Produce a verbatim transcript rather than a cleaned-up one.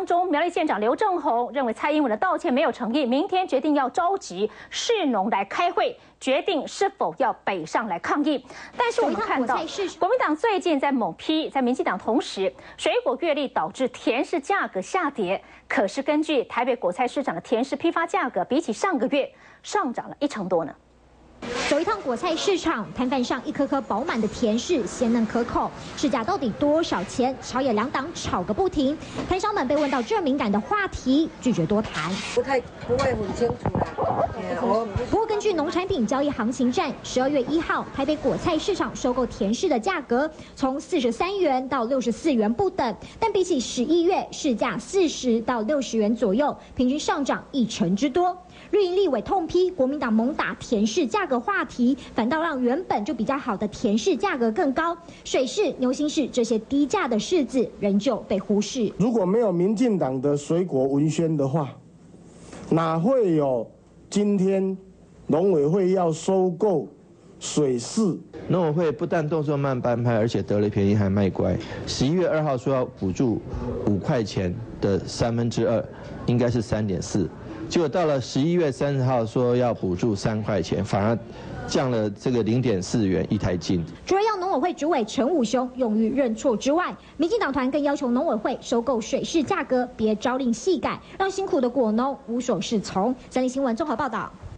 中，苗栗县长刘正宏认为蔡英文的道歉没有诚意，明天决定要召集士农来开会，决定是否要北上来抗议。但是我们看到，国民党最近在猛批，在民进党同时，水果月历导致甜食价格下跌。可是根据台北果菜市场的甜食批发价格，比起上个月上涨了一成多呢。 走一趟果菜市场，摊贩上一颗颗饱满的甜柿，鲜嫩可口，市价到底多少钱？朝野两党吵个不停。摊商们被问到这敏感的话题，拒绝多谈。 不太不会很清楚啦。 不过，根据农产品交易行情站，十二月一号台北果菜市场收购甜柿的价格从四十三元到六十四元不等，但比起十一月市价四十到六十元左右，平均上涨一成之多。 绿营立委痛批国民党猛打甜柿价格话题，反倒让原本就比较好的甜柿价格更高。水柿、牛心柿这些低价的柿子仍旧被忽视。 如果没有民进党的水果文宣的话，哪会有今天农委会要收购水柿？ 农委会不但动作慢半拍，而且得了便宜还卖乖。十一月二号说要补助五块钱的三分之二，应该是三点四。 结果到了十一月三十号说要补助三块钱，反而降了这个零点四元一台斤。 除了要农委会主委陈武雄勇于认错之外，民进党团更要求农委会收购水柿价格别朝令夕改，让辛苦的果农无所适从。三立新闻综合报道。